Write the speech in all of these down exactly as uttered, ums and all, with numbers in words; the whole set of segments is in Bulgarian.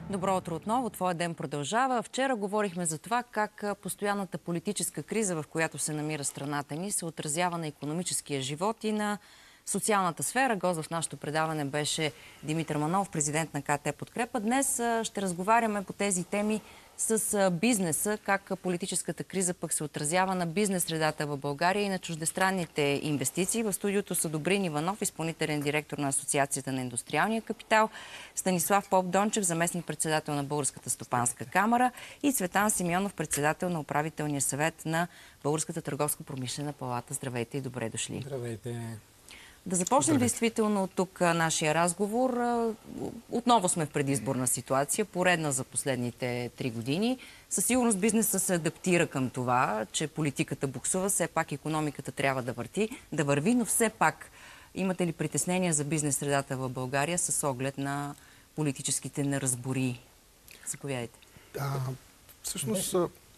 Добро утро отново. Твоя ден продължава. Вчера говорихме за това как постоянната политическа криза, в която се намира страната ни, се отразява на икономическия живот и на социалната сфера. Гост в нашето предаване беше Димитър Манолов, президент на КТ Подкрепа. Днес ще разговаряме по тези теми с бизнеса, как политическата криза пък се отразява на бизнес средата в България и на чуждестранните инвестиции. В студиото са Добрин Иванов, изпълнителен директор на Асоциацията на индустриалния капитал, Станислав Попдончев, заместник-председател на Българската стопанска камара и Цветан Симеонов, председател на управителния съвет на Българската търговско-промишлена палата. Здравейте и добре дошли. Здравейте. Да започнем действително от тук нашия разговор. Отново сме в предизборна ситуация, поредна за последните три години. Със сигурност бизнесът се адаптира към това, че политиката буксува, все пак икономиката трябва да върти, да върви, но все пак имате ли притеснения за бизнес средата в България с оглед на политическите неразбори? Заповядайте. Да, всъщност...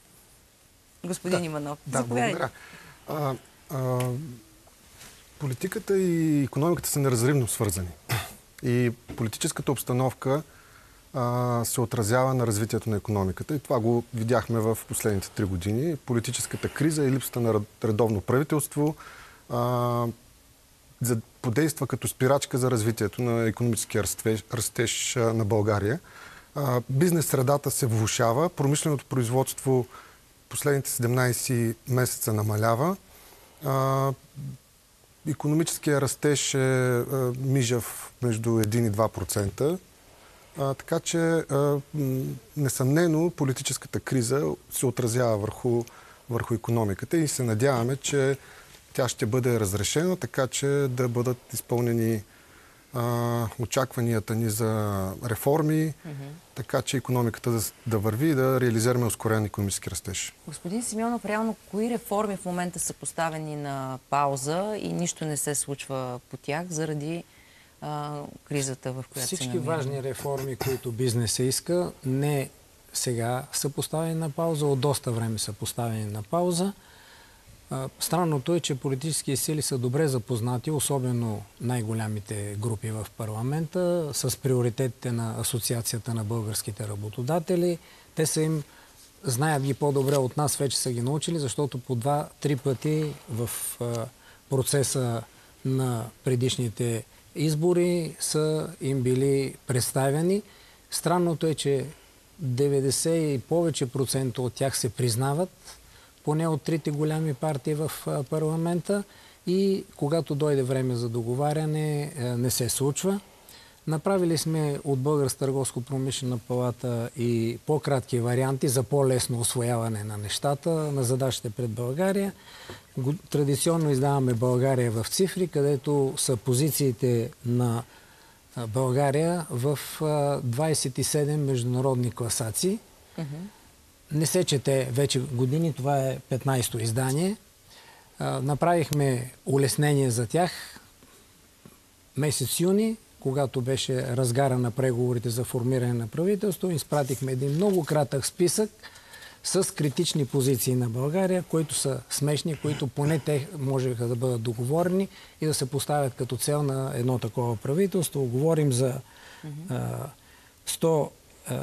Господин да, Иванов, да, заповядайте. Благодаря. А, а... Политиката и икономиката са неразривно свързани. И политическата обстановка а, се отразява на развитието на икономиката. И това го видяхме в последните три години. Политическата криза и липсата на редовно правителство а, подейства като спирачка за развитието на икономическия растеж, растеж на България. А, бизнес средата се влошава, промишленото производство последните седемнайсет месеца намалява. А, Икономическия растеж е, е мижав между един и два процента, а, така че а, несъмнено политическата криза се отразява върху, върху икономиката и се надяваме, че тя ще бъде разрешена, така че да бъдат изпълнени а, очакванията ни за реформи, mm-hmm. така че икономиката да, да върви и да реализираме ускорен икономически растеж. Господин Симеонов, реално кои реформи в момента са поставени на пауза и нищо не се случва по тях заради а, кризата, в която Всички се намираме? важни реформи, които бизнесът иска, не сега са поставени на пауза, от доста време са поставени на пауза. Странното е, че политически сили са добре запознати, особено най-голямите групи в парламента, с приоритетите на Асоциацията на българските работодатели. Те са им, знаят ги по-добре от нас, вече са ги научили, защото по два-три пъти в процеса на предишните избори са им били представени. Странното е, че деветдесет и повече процента от тях се признават, поне от трите голями партии в парламента, и когато дойде време за договаряне, не се случва. Направили сме от Българска търговско-промишлена палата и по-кратки варианти за по-лесно усвояване на нещата, на задачите пред България. Традиционно издаваме България в цифри, където са позициите на България в двайсет и седем международни класации. Не се чете вече години, това е петнайсето издание. Направихме улеснение за тях месец юни, когато беше разгара на преговорите за формиране на правителство. Изпратихме един много кратък списък с критични позиции на България, които са смешни, които поне те можеха да бъдат договорени и да се поставят като цел на едно такова правителство. Говорим за сто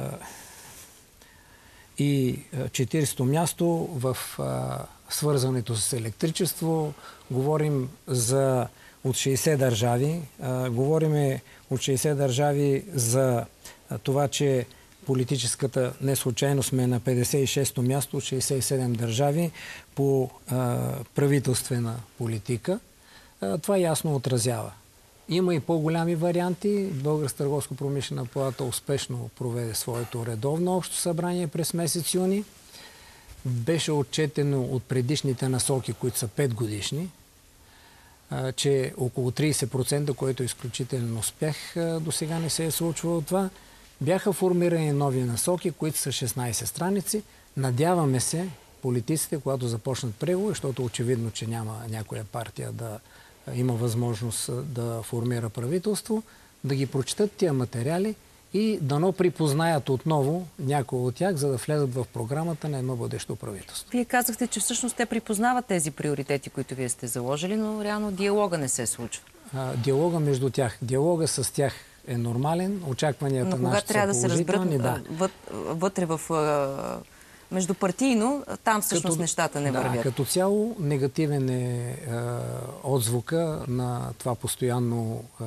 и четирийсето място в а, свързването с електричество. Говорим за от шейсет държави. А, говорим от шейсет държави за а, това, че политическата не случайно сме на петдесет и шесто място от шейсет и седем държави по а, правителствена политика. А, това ясно отразява. Има и по-голями варианти. Българска търговско-промишлена палата успешно проведе своето редовно общо събрание през месец юни. Беше отчетено от предишните насоки, които са пет годишни, че около трийсет процента, което е изключителен успех, до сега не се е случвало това. Бяха формирани нови насоки, които са шестнайсет страници. Надяваме се политиците, когато започнат преговори, защото очевидно, че няма някоя партия да има възможност да формира правителство, да ги прочитат тия материали и дано припознаят отново някои от тях, за да влезат в програмата на едно бъдещо правителство. Вие казахте, че всъщност те припознават тези приоритети, които вие сте заложили, но реално диалога не се случва. А, диалога между тях. Диалога с тях е нормален. Очакванията Но нашите когато трябва да са се положителни. разберат Да. вът, вътре в междупартийно, там всъщност Като, нещата не да, вървят. Като цяло негативен е, е отзвука на това постоянно е,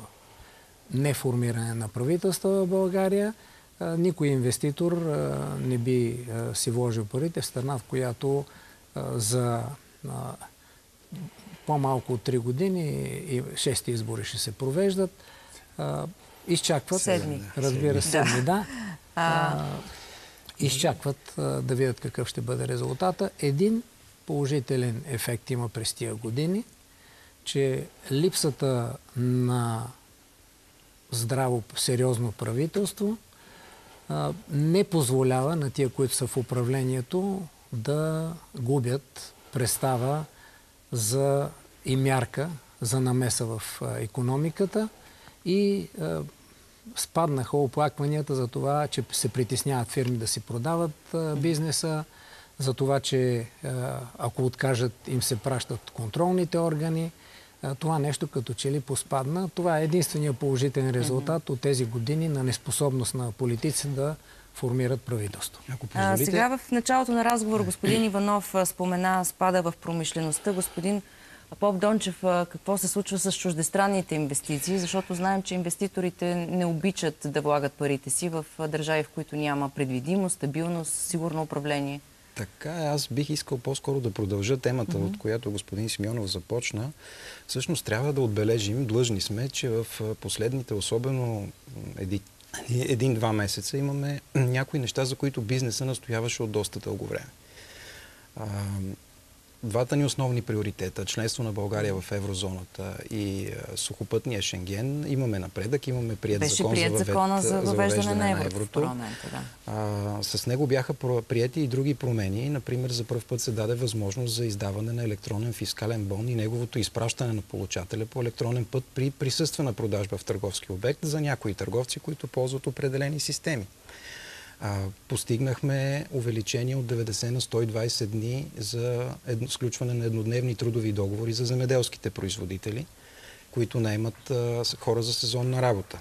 неформиране на правителства в България. Е, никой инвеститор е, не би е, си вложил парите в страна, в която е, за е, по-малко от три години и шести избори ще се провеждат. Е, изчакват. Седми. Разбира се, седми, да. А... изчакват а, да видят какъв ще бъде резултата. Един положителен ефект има през тия години, че липсата на здраво, сериозно правителство а, не позволява на тия, които са в управлението, да губят представа за и мярка за намеса в а, икономиката и а, спаднаха оплакванията за това, че се притесняват фирми да си продават а, бизнеса, за това, че а, ако откажат, им се пращат контролните органи. А, това нещо като че ли поспадна. Това е единствения положителен резултат mm-hmm. от тези години на неспособност на политици да формират правителство. Ако позволите... а, сега в началото на разговор господин Иванов спомена спада в промишлеността. Господин Поп Дончев, какво се случва с чуждестранните инвестиции? Защото знаем, че инвеститорите не обичат да влагат парите си в държави, в които няма предвидимост, стабилност, сигурно управление. Така, аз бих искал по-скоро да продължа темата, mm-hmm. от която господин Симеонов започна. Всъщност трябва да отбележим, длъжни сме, че в последните, особено еди, един-два месеца, имаме някои неща, за които бизнеса настояваше от доста дълго време. А, Двата ни основни приоритета, членство на България в еврозоната и сухопътния Шенген, имаме напредък, имаме прият Беше закон прият за, въвед, закона за въвеждане, за въвеждане на, евро, на еврото. В парламента, да. а, с него бяха прияти и други промени. Например, за пръв път се даде възможност за издаване на електронен фискален бон и неговото изпращане на получателя по електронен път при присъствена продажба в търговски обект за някои търговци, които ползват определени системи. А, постигнахме увеличение от деветдесет на сто и двадесет дни за едно, сключване на еднодневни трудови договори за земеделските производители, които наемат а, хора за сезонна работа.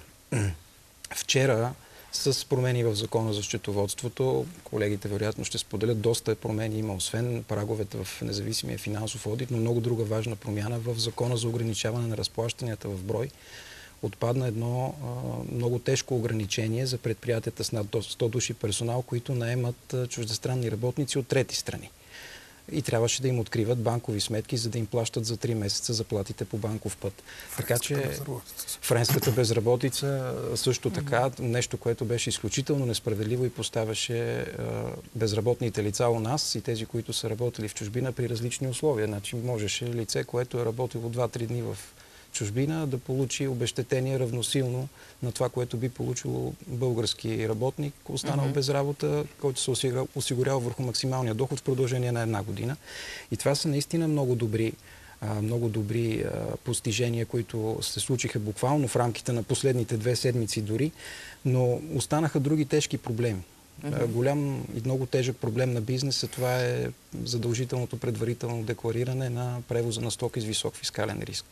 Вчера с промени в закона за счетоводството, колегите вероятно ще споделят, доста промени има, освен праговете в независимия финансов одит, но много друга важна промяна в закона за ограничаване на разплащанията в брой. Отпадна едно а, много тежко ограничение за предприятията с над сто души персонал, които наемат а, чуждестранни работници от трети страни. И трябваше да им откриват банкови сметки, за да им плащат за три месеца заплатите по банков път. Така че френската безработица също така, нещо, което беше изключително несправедливо и поставяше а, безработните лица у нас и тези, които са работили в чужбина при различни условия. Значи можеше лице, което е работило два-три дни в чужбина, да получи обезщетение равносилно на това, което би получило български работник, останал mm-hmm. без работа, който се осигурява, осигурява върху максималния доход в продължение на една година. И това са наистина много добри, а, много добри а, постижения, които се случиха буквално в рамките на последните две седмици дори, но останаха други тежки проблеми. Mm-hmm. Голям и много тежък проблем на бизнеса, това е задължителното предварително деклариране на превоза на стоки с висок фискален риск.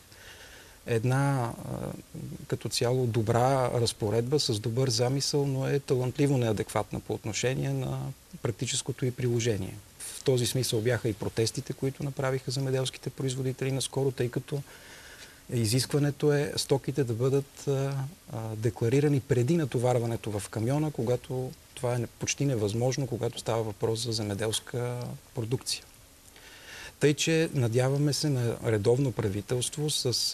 Една като цяло добра разпоредба с добър замисъл, но е талантливо неадекватна по отношение на практическото и приложение. В този смисъл бяха и протестите, които направиха земеделските производители наскоро, тъй като изискването е стоките да бъдат а, декларирани преди натоварването в камиона, когато това е почти невъзможно, когато става въпрос за земеделска продукция. Тъй, че надяваме се на редовно правителство с, а,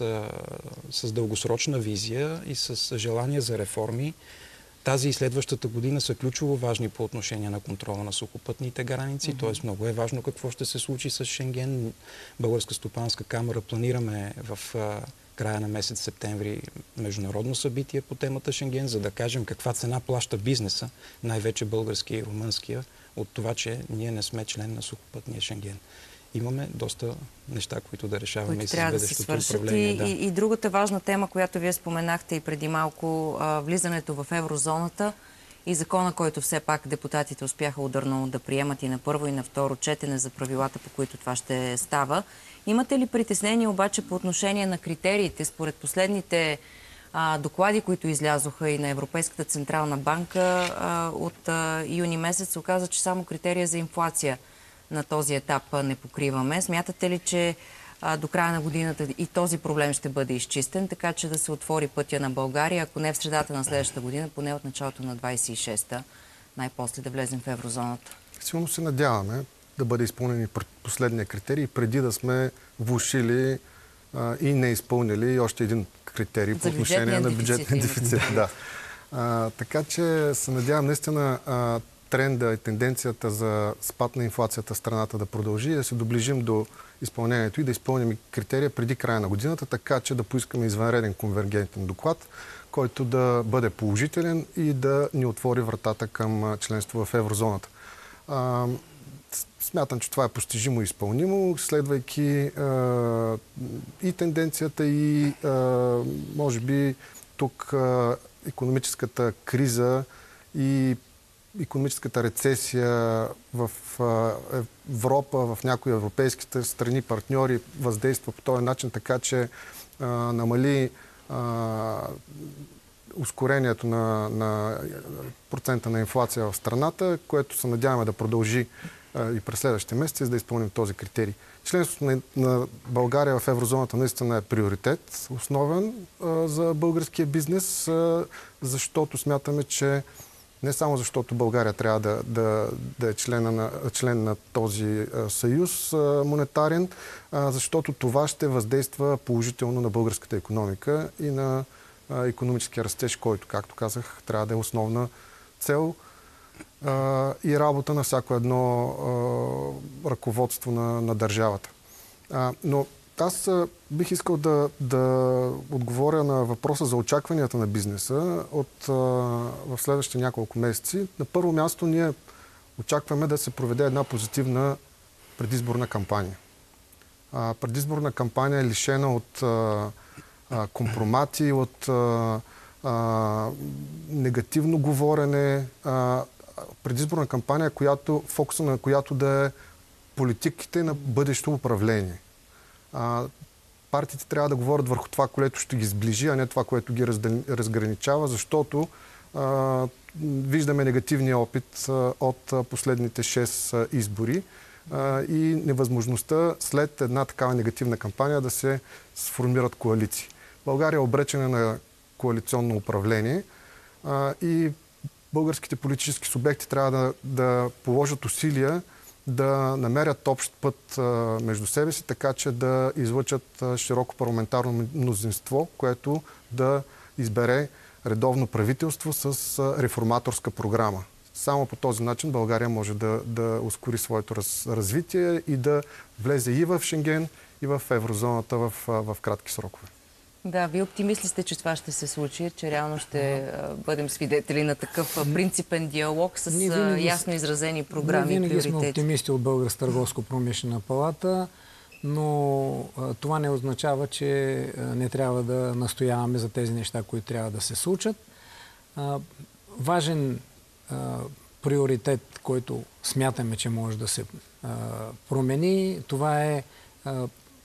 с дългосрочна визия и с желание за реформи. Тази и следващата година са ключово важни по отношение на контрола на сухопътните граници. Mm-hmm. Тоест много е важно какво ще се случи с Шенген. Българска стопанска камара планираме в а, края на месец септември международно събитие по темата Шенген, за да кажем каква цена плаща бизнеса, най-вече българския и румънския, от това, че ние не сме член на сухопътния Шенген. Имаме доста неща, които да решаваме които и с бъдещото да управление. И, да. и, и другата важна тема, която вие споменахте и преди малко, а, влизането в еврозоната и закона, който все пак депутатите успяха ударно да приемат и на първо и на второ четене за правилата, по които това ще става. Имате ли притеснение обаче по отношение на критериите? Според последните а, доклади, които излязоха и на Европейската централна банка а, от а, юни месец, се оказа, че само критерия за инфлация на този етап не покриваме. Смятате ли, че а, до края на годината и този проблем ще бъде изчистен, така че да се отвори пътя на България, ако не в средата на следващата година, поне от началото на двадесет и шеста, най-после да влезем в еврозоната? Силно се надяваме да бъде изпълнен последния критерий, преди да сме влошили а, и не изпълнили още един критерий по отношение на бюджетния дефицит. Да. А, така че се надявам наистина а, тренда и тенденцията за спад на инфлацията в страната да продължи и да се доближим до изпълнението и да изпълним критерия преди края на годината, така че да поискаме извънреден конвергентен доклад, който да бъде положителен и да ни отвори вратата към членство в еврозоната. А, смятам, че това е постижимо и изпълнимо, следвайки а, и тенденцията и а, може би тук а, икономическата криза и икономическата рецесия в Европа, в някои европейските страни, партньори въздейства по този начин, така че а, намали а, ускорението на, на процента на инфлация в страната, което се надяваме да продължи а, и през следващите месеци, за да изпълним този критерий. Членството на, на България в еврозоната наистина е приоритет, основен а, за българския бизнес, а, защото смятаме, че не само защото България трябва да, да, да е член на, член на този а, съюз а, монетарен, а, защото това ще въздейства положително на българската икономика и на а, икономическия растеж, който, както казах, трябва да е основна цел а, и работа на всяко едно а, ръководство на, на държавата. А, но аз а, бих искал да, да отговоря на въпроса за очакванията на бизнеса от, а, в следващите няколко месеци. На първо място ние очакваме да се проведе една позитивна предизборна кампания. А, предизборна кампания е лишена от а, а, компромати, от а, а, негативно говорене. А, предизборна кампания, която, фокуса на която да е политиките на бъдещо управление. А, партиите трябва да говорят върху това, което ще ги сближи, а не това, което ги разграничава, защото а, виждаме негативния опит а, от а, последните шест а, избори а, и невъзможността след една такава негативна кампания да се сформират коалиции. България е обречена на коалиционно управление а, и българските политически субекти трябва да, да положат усилия да намерят общ път а, между себе си, така че да излъчат а, широко парламентарно мнозинство, което да избере редовно правителство с а, реформаторска програма. Само по този начин България може да, да ускори своето раз, развитие и да влезе и в Шенген, и в еврозоната в, в кратки срокове. Да, вие оптимист ли сте, че това ще се случи, че реално ще бъдем свидетели на такъв принципен диалог с винаги, ясно изразени програми и приоритети? Ние винаги сме оптимисти от Българска търговско-промишлена палата, но а, това не означава, че а, не трябва да настояваме за тези неща, които трябва да се случат. А, важен а, приоритет, който смятаме, че може да се а, промени, това е а,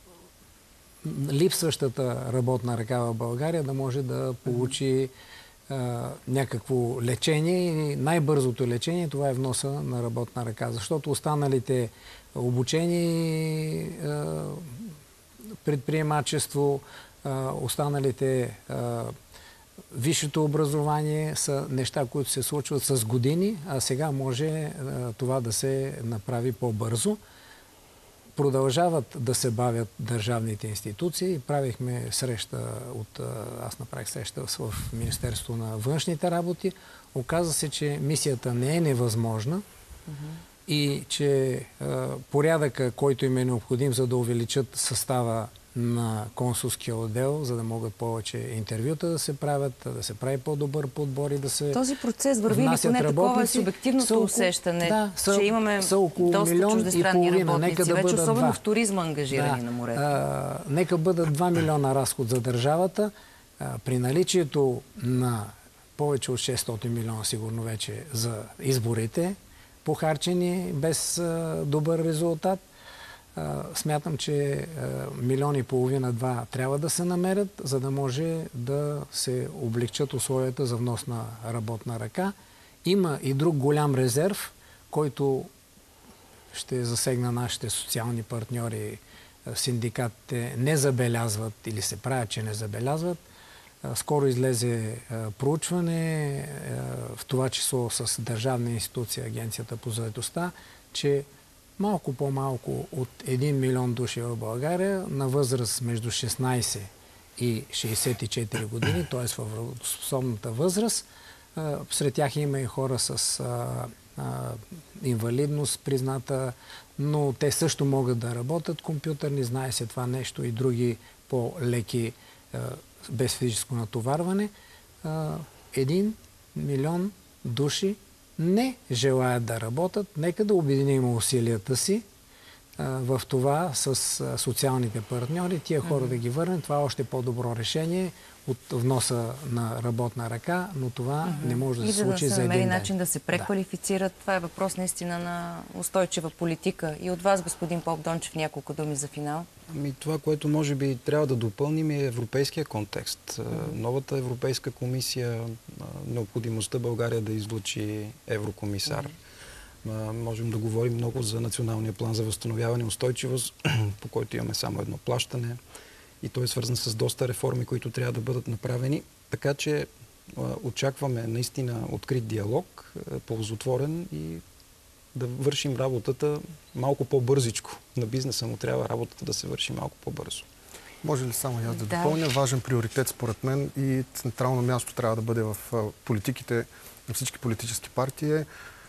липсващата работна ръка в България да може да получи а, някакво лечение и най-бързото лечение това е вноса на работна ръка, защото останалите обучени а, предприемачество, а, останалите а, висшето образование са неща, които се случват с години, а сега може а, това да се направи по-бързо. Продължават да се бавят държавните институции. Правихме среща от... Аз направих среща в Министерството на външните работи. Оказа се, че мисията не е невъзможна mm-hmm. и че а, порядъка, който им е необходим, за да увеличат състава на консулския отдел, за да могат повече интервюта да се правят, да се прави по-добър подбор и да се Този процес върви ли поне такова е субективното около, усещане, да, са, че имаме доста чуждестранни работници, да вече особено два. В туризма ангажирани да, на морето. А, нека бъдат два милиона разход за държавата. А, при наличието на повече от шестстотин милиона сигурно вече за изборите, похарчени без а, добър резултат, Смятам, че милион и половина, два трябва да се намерят, за да може да се облегчат условията за внос на работна ръка. Има и друг голям резерв, който ще засегна нашите социални партньори. Синдикатите не забелязват или се правят, че не забелязват. Скоро излезе проучване, в това число с държавна институция, Агенцията по заедостта, че малко по-малко от един милион души в България на възраст между шестнайсет и шейсет и четири години, т.е. в работоспособната възраст. Сред тях има и хора с а, а, инвалидност призната, но те също могат да работят компютърни, знае се това нещо и други по-леки а, без физическо натоварване. А, един милион души не желаят да работят. Нека да обединим усилията си а, в това с а, социалните партньори, тия хора mm-hmm. да ги върнем. Това е още по-добро решение от вноса на работна ръка, но това mm-hmm. не може да се случи за един ден. И да се намери начин да се преквалифицират. Да. Това е въпрос наистина на устойчива политика. И от вас, господин Попдончев, няколко думи за финал. Ами, това, което може би трябва да допълним, е европейския контекст. Mm-hmm. Новата Европейска комисия, необходимостта България да излучи еврокомисар. Mm-hmm. Можем да говорим много за националния план за възстановяване и устойчивост, по който имаме само едно плащане. И той е свързан с доста реформи, които трябва да бъдат направени. Така че очакваме наистина открит диалог, ползотворен и да вършим работата малко по-бързичко. На бизнеса му трябва работата да се върши малко по-бързо. Може ли само аз да, да допълня? Важен приоритет според мен и централно място трябва да бъде в политиките на всички политически партии е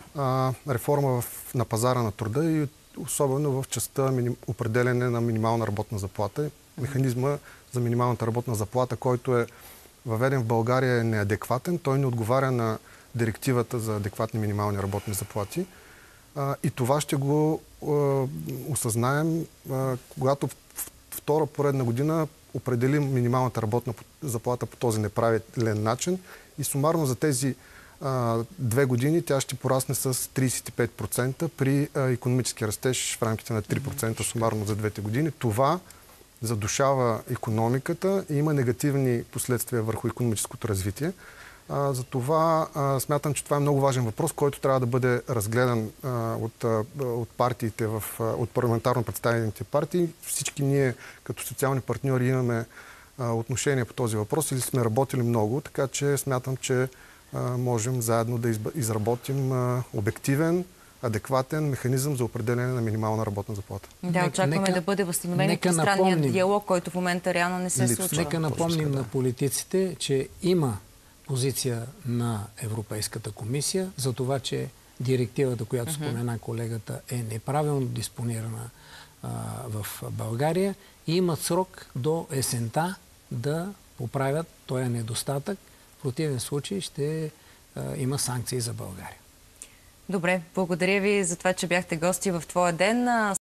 реформа в, на пазара на труда и особено в частта миним, определене на минимална работна заплата. Механизма за минималната работна заплата, който е въведен в България, е неадекватен. Той не отговаря на директивата за адекватни минимални работни заплати. А, и това ще го а, осъзнаем, а, когато в втора поредна година определим минималната работна заплата по този неправилен начин и сумарно за тези а, две години тя ще порасне с трийсет и пет процента при а, икономически растеж в рамките на три процента сумарно за двете години. Това задушава икономиката и има негативни последствия върху икономическото развитие. А, затова а, смятам, че това е много важен въпрос, който трябва да бъде разгледан а, от, а, от партиите, в, а, от парламентарно представените партии. Всички ние като социални партньори имаме а, отношение по този въпрос или сме работили много, така че смятам, че а, можем заедно да изба, изработим а, обективен, адекватен механизъм за определение на минимална работна заплата. Да, очакваме нека, да бъде възстановен тристранният диалог, който в момента реално не се случва. Нека напомним на политиците, че има позиция на Европейската комисия за това, че директивата, която uh-huh. спомена колегата, е неправилно диспонирана а, в България и имат срок до есента да поправят този недостатък. В противен случай ще а, има санкции за България. Добре, благодаря ви за това, че бяхте гости в твоя ден.